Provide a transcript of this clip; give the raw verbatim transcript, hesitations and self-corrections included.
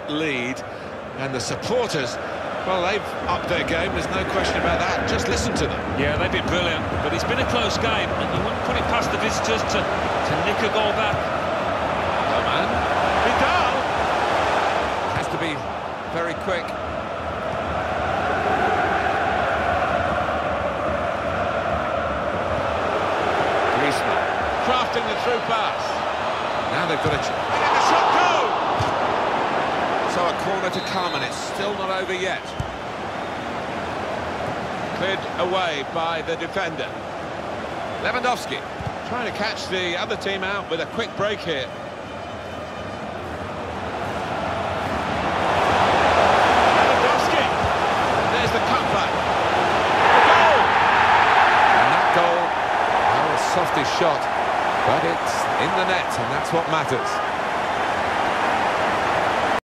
lead, and the supporters, well, they've upped their game, there's no question about that. Just listen to them. Yeah, they've been brilliant, but it's been a close game, and you wouldn't put it past the visitors to, to nick a goal back. Oh, man. Vidal! Has to be very quick. Griezmann, crafting the through pass. Now they've got a... ch- And the shot goal! So a corner to come, and it's still not over yet. Cleared away by the defender. Lewandowski trying to catch the other team out with a quick break here. Lewandowski. There's the cutback. The goal! And that goal, well, a softish shot, but it's in the net, and that's what matters.